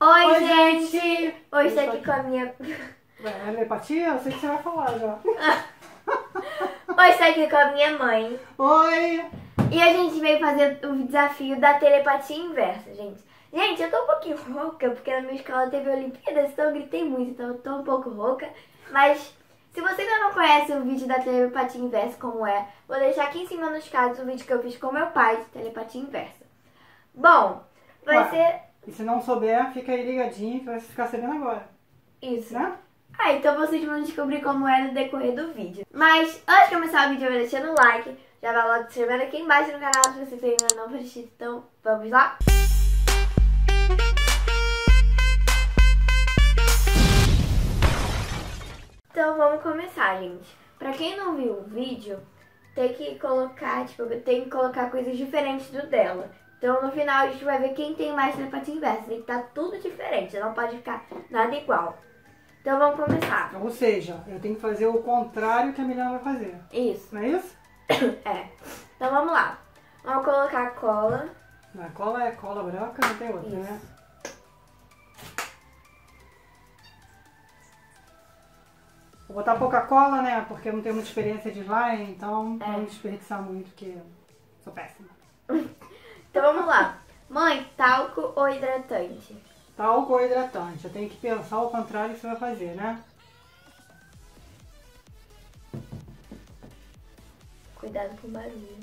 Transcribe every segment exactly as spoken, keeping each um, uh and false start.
Oi, Oi, gente! gente! Hoje estou aqui com a minha... É telepatia? Eu sei que você vai falar já. Hoje estou aqui com a minha mãe. Oi! E a gente veio fazer o desafio da telepatia inversa, gente. Gente, eu tô um pouquinho rouca, porque na minha escola teve Olimpíadas, então eu gritei muito, então eu tô um pouco rouca. Mas, se você ainda não conhece o vídeo da telepatia inversa como é, vou deixar aqui em cima nos cards o vídeo que eu fiz com meu pai de telepatia inversa. Bom, vai Ué, ser... E se não souber, fica aí ligadinho que vai ficar sabendo agora. Isso. Né? Ah, então vocês vão descobrir como é no decorrer do vídeo. Mas, antes de começar o vídeo, eu vou deixando o like. Já vai logo se inscrevendo aqui embaixo no canal se você ainda não for inscrito. Então, vamos lá? Então, vamos começar, gente. Pra quem não viu o vídeo, tem que colocar, tipo, tem que colocar coisas diferentes do dela. Então, no final, a gente vai ver quem tem mais telepatia inversa. Tem que estar tudo diferente, não pode ficar nada igual. Então, vamos começar. Ou seja, eu tenho que fazer o contrário que a Milena vai fazer. Isso. Não é isso? É. Então, vamos lá. Vamos colocar cola. A cola é cola branca, não tem outra, Isso. né? Vou botar pouca cola, né? Porque eu não tenho muita experiência de slime, então É. não vou desperdiçar muito, porque sou péssima. Então, vamos lá. Mãe, talco ou hidratante? Talco ou hidratante? Eu tenho que pensar o contrário que você vai fazer, né? Cuidado com o barulho.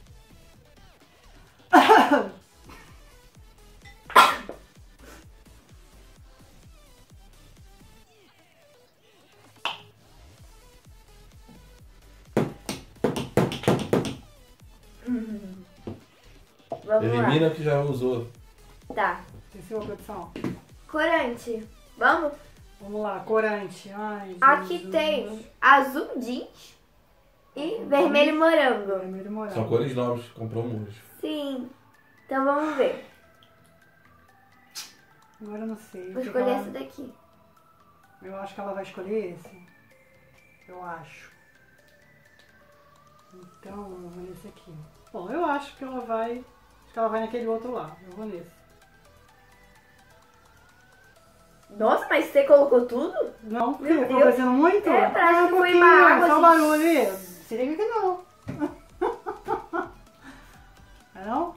Vamos Elimina que já usou. lá. Tá. Esqueci a produção. Corante. Vamos? Vamos lá, corante. Ai, Aqui Jesus. tem azul jeans e vermelho morango. Vermelho e morango. São cores novas que compramos hoje. Sim. Então vamos ver. Agora eu não sei. Vou o que escolher que ela- essa daqui. Eu acho que ela vai escolher esse. Eu acho. Então, eu vou nesse aqui. Bom, eu acho que ela vai... Acho que ela vai naquele outro lá. Eu vou nesse. Nossa, mas você colocou tudo? Não, porque Meu ficou Deus. parecendo muito? É, parece Ah, que foi pouquinho, uma água só o assim. barulho ali. Se liga que não. É não?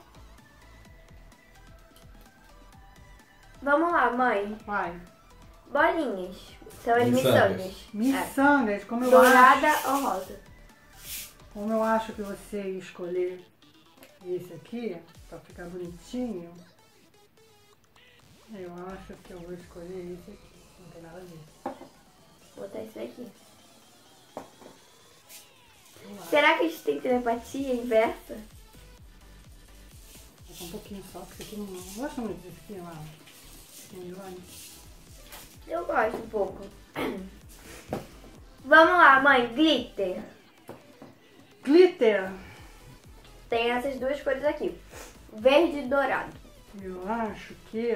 Vamos lá, mãe. Vai. Bolinhas. São as Miçangas. miçangas. É. Miçangas, como eu Dourada acho... ou rosa? Como eu acho que você ia escolher esse aqui, pra ficar bonitinho, eu acho que eu vou escolher esse aqui. Não tem nada a ver. Vou botar esse daqui. Vamos lá. Será que a gente tem telepatia inversa? Vou botar um pouquinho só, porque esse aqui não... Não gosto muito desse aqui, lá. Melhor. Eu gosto um pouco. Vamos lá, mãe. Glitter. Glitter. Tem essas duas cores aqui. Verde e dourado. Eu acho que...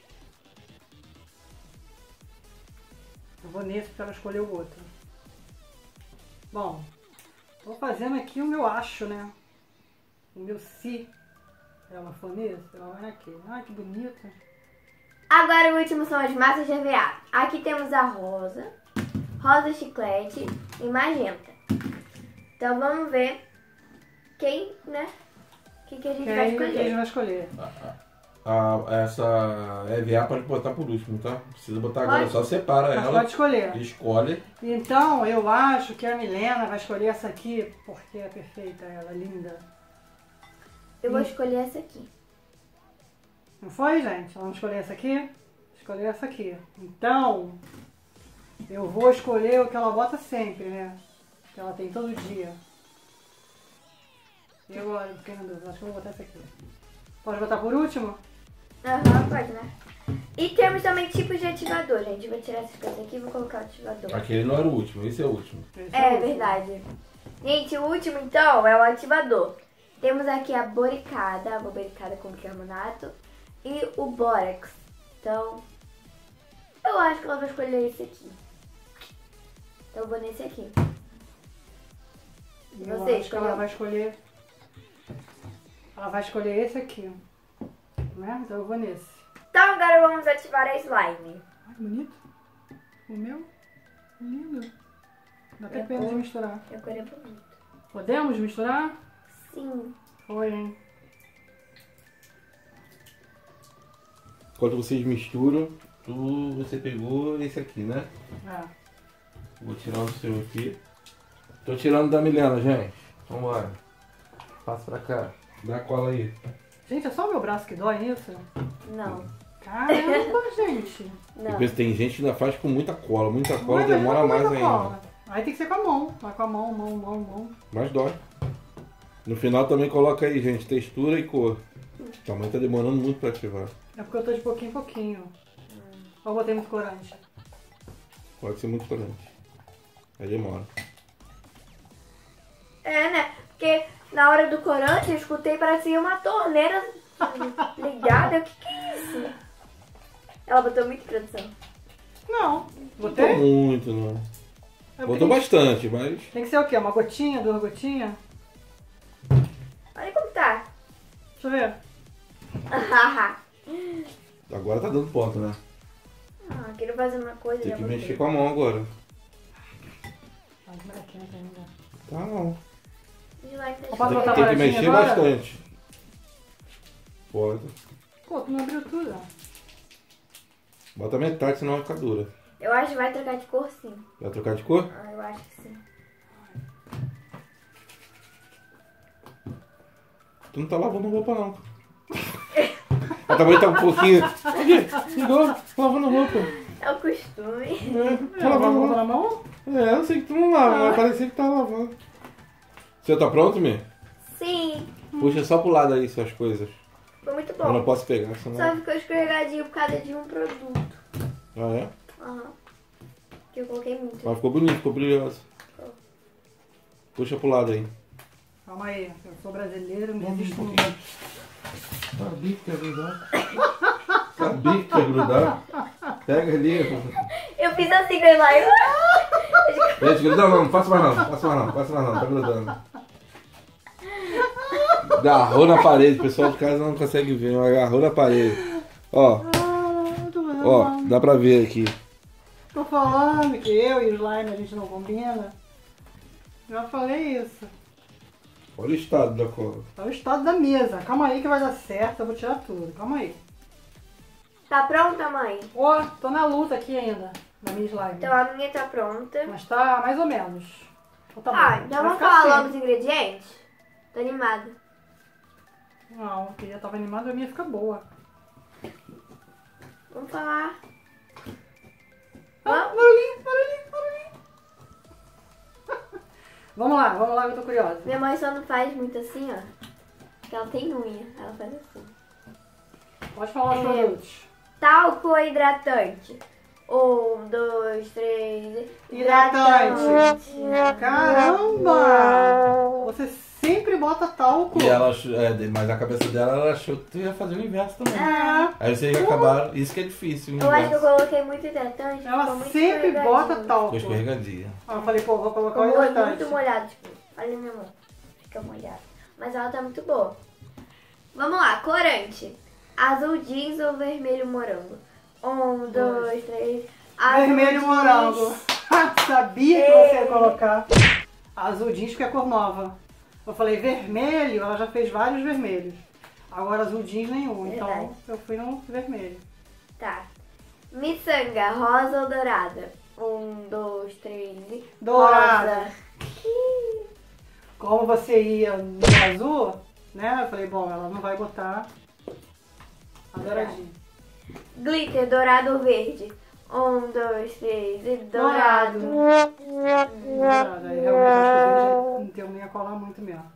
Eu vou nesse para ela escolher o outro. Bom, tô fazendo aqui o meu acho, né? O meu se ela for nesse, ela vai naquele. Ai, que bonito. Agora o último são as massas de E V A. Aqui temos a rosa, rosa chiclete e magenta. Então vamos ver quem, né? O que, que a gente vai Quem, quem escolher. vai escolher? A, a- essa E V A pode botar por último, tá? Não precisa botar agora, Pode? só separa Mas ela, pode escolher. escolhe. Então, eu acho que a Milena vai escolher essa aqui, porque é perfeita ela, linda. Eu vou escolher essa aqui. Não foi, gente? Vamos escolher essa aqui? Escolher essa aqui. Então, eu vou escolher o que ela bota sempre, né? Que ela tem todo dia. E agora, fiquei na dúvida. Acho que eu vou botar essa aqui. Pode botar por último? Aham, pode, né? E temos também tipos de ativador, gente. Vou tirar essas coisas aqui e vou colocar o ativador. Aquele não era o último, esse é o último. Esse É o último. verdade. Gente, o último então é o ativador. Temos aqui a boricada, a boricada com bicarbonato e o bórax. Então, eu acho que ela vai escolher esse aqui. Então eu vou nesse aqui. E Você eu acho que escolheu? ela vai escolher. Ela vai escolher esse aqui. Né? Então eu vou nesse. Então agora vamos ativar a slime. Ai, bonito. O meu? Lindo. Dá até Minha pena de cor. misturar. Minha cor é bonita. Podemos misturar? Sim. Foi, hein? Enquanto vocês misturam, tu, você pegou esse aqui, né? É. Vou tirar o seu aqui. Tô tirando da Milena, gente. Vambora. Passa pra cá. Dá a cola aí. Gente, é só o meu braço que dói nisso? Não. Caramba, gente. Não. Eu penso, tem gente que ainda faz com muita cola. Muita Não cola é mesmo demora com mais muita ainda. cola. Aí tem que ser com a mão. Vai com a mão, mão, mão, mão. Mas dói. No final também coloca aí, gente, textura e cor. O tamanho tá demorando muito pra ativar. É porque eu tô de pouquinho em pouquinho. Ou eu botei muito corante. Pode ser muito corante. Aí demora. É, né? Porque na hora do corante eu escutei parecia uma torneira ligada. O que, que é isso? Ela botou muita produção. Não. Não Botei? botou muito, não. É Botou porque bastante, mas... tem que ser o quê? Uma gotinha, duas gotinhas? Olha como tá. Deixa eu ver. Agora tá dando ponto, né? Ah, quero fazer uma coisa. Tem já que botei. mexer com a mão agora. Ai, que maraquinha ainda. Tá não. Slime tá Eu posso cheio. botar Tem que baratinho mexer agora? bastante. Pode. Pô, tu não abriu tudo. Bota metade, senão vai ficar dura. Eu acho que vai trocar de cor sim. Vai trocar de cor? Ah, eu acho que sim. Tu não tá lavando roupa, não. A tamanho tá um pouquinho... Aqui, igual, lavando roupa. É o costume. É, tá Tá lavando lavando na roupa. mão? É, eu sei que tu não lava, Ah. mas parecia que tá lavando. Você tá pronto, Mi? Sim, Puxa só pro lado aí suas coisas. foi muito Eu não bom. posso pegar, senão... Só ficou escorregadinho por causa de um produto. Ah, é? Aham. Que eu coloquei muito. Mas ficou bonito, ficou brilhoso. Puxa pro lado aí. Calma aí, eu sou brasileiro, não existe um um... pouquinho. Sabia que ia grudar. Sabia que ia grudar. Pega ali. Eu fiz assim com o slime. Gente, grudar não, não faça mais não, faça mais não, faça mais não, tá grudando. Agarrou na parede, o pessoal de casa não consegue ver, mas agarrou na parede. Ó, Ah, tô fazendo ó, mal. dá pra ver aqui. Tô falando que eu e o slime a gente não combina. Já falei isso. Olha o estado da cola. É o estado da mesa. Calma aí que vai dar certo, eu vou tirar tudo. Calma aí. Tá pronta, mãe? Ó, tô na luta aqui ainda, na minha slime. Então a minha tá pronta. Mas tá mais ou menos. Então tá Ah, bom. então Vai vamos ficar falar assim. logo os ingredientes? Tô animada. Não, que já tava animada, a minha fica boa. Vamos falar. Ah, Vamos? barulhinho, barulhinho, barulhinho. Vamos lá, vamos lá, eu tô curiosa. Minha mãe só não faz muito assim, ó. Porque ela tem unha. Ela faz assim. Pode falar os É. produtos. Talco ou hidratante? Um, dois, três. Hidratante. Caramba! Você sempre bota talco. E ela achou, é, mas a cabeça dela, ela achou que tu ia fazer o inverso também. É. Aí vocês acabaram, isso que é difícil, o Eu acho que eu inverso. coloquei muito hidratante. ficou Ela muito sempre bota escorregadinho. talco. Ficou escorregadia. Ah, eu falei, pô, vou colocar o Ficou muito, hidratante. muito molhado, tipo. Olha minha mão. Fica molhado. Mas ela tá muito boa. Vamos lá, corante. Azul jeans ou vermelho morango? Um, dois, três. Azul Vermelho jeans. morango. Sabia que você ia colocar azul jeans, que é cor nova. Eu falei vermelho, ela já fez vários vermelhos. Agora azul jeans nenhum, então Verdade. eu fui no vermelho. Tá. Miçanga, rosa ou dourada? Um, dois, três e... Dourada. Rosa. Como você ia no azul, né? Eu falei, bom, ela não vai botar a douradinha. Glitter, dourado ou verde? Um, dois, três e Dourado. dourado. Dourado. Aí realmente acho que o verde não tem nem a colar muito mesmo.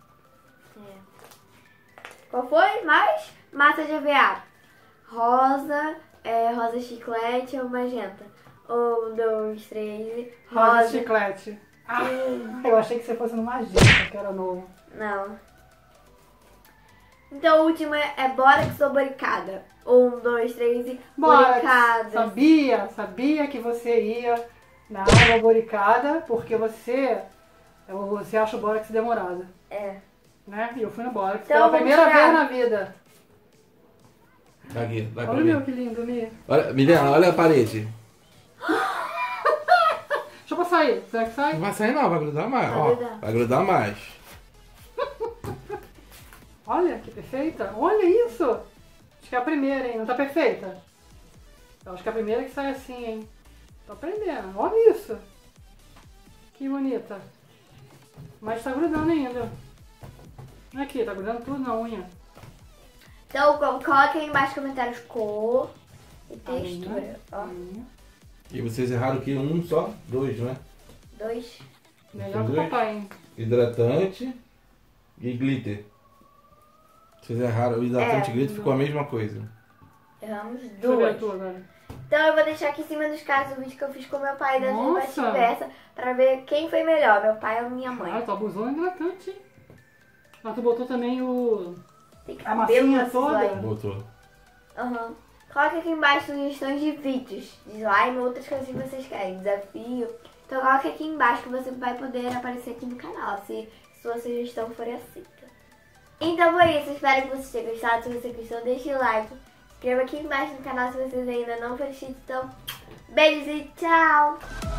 Qual foi? Mais? Massa de E V A. Rosa, é, rosa chiclete ou magenta? Um, dois, três e... Rosa de chiclete. Ah, eu achei que você fosse no magenta, que era novo. Não. Então o último é, é bórax ou boricada? Um, dois, três e... Bora, Boricada. sabia, sabia que você ia na água boricada, porque você, você acha o bórax demorado, É. né? E eu fui no bórax Então pela vamos primeira tirar. vez na vida. Aqui, vai pra Olha o mim. meu, que lindo, Mi. Olha, Milena, olha a parede. Deixa eu passar aí. Será que sai? Não vai sair não, vai grudar mais. Vai Ó, grudar. vai grudar mais. Olha, que perfeita. Olha isso. Acho que é a primeira, hein? Não tá perfeita? Eu acho que é a primeira que sai assim, hein? Tô aprendendo. Olha isso. Que bonita. Mas tá grudando ainda. Aqui, tá grudando tudo na unha. Então co- coloquem aí embaixo nos comentários cor e A unha, textura. a Ó, unha. E vocês erraram que um só? Dois, né? dois. Melhor que o Dois. papai, hein? Hidratante e glitter. Vocês erraram. O hidratante É, e glitter ficou a mesma coisa. Erramos Deixa eu ver a duas. tua agora. Então eu vou deixar aqui em cima dos cards o vídeo que eu fiz com meu pai da Nossa! telepatia inversa pra ver quem foi melhor, meu pai ou minha mãe. Ah, tu abusou no hidratante, hein? Ah, tu botou também o... Tem A cabelo massinha nesse toda? slime. Botou. Aham. Coloca aqui embaixo sugestões de vídeos, de slime, outras coisas que vocês querem, desafio. Então coloca aqui embaixo que você vai poder aparecer aqui no canal, se sua sugestão for aceita. Então foi isso, espero que vocês tenham gostado. Se você gostou, deixe o like. Se inscreva aqui embaixo no canal se vocês ainda não forem inscritos. Então, beijos e tchau!